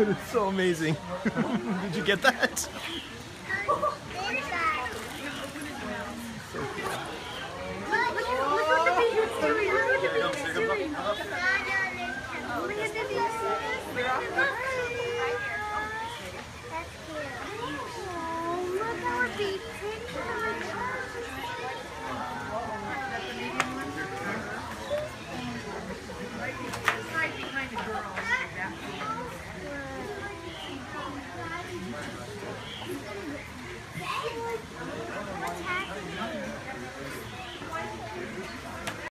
It's so amazing. Did you get that? Look what the baby's doing.